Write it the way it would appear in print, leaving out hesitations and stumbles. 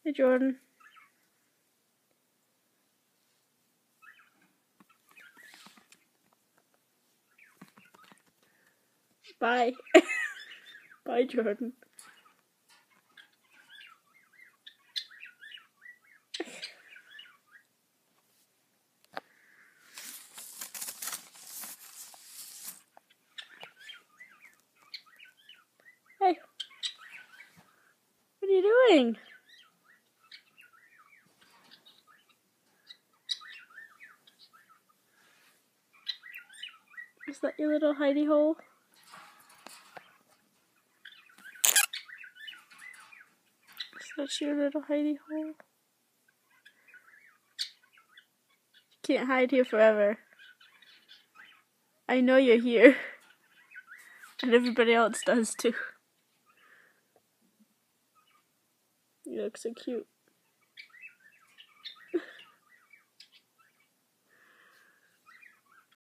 Hey, Jordan. Bye. Bye, Jordan. Hey. What are you doing? Is that your little hidey hole? Is that your little hidey hole? You can't hide here forever. I know you're here. And everybody else does too. You look so cute.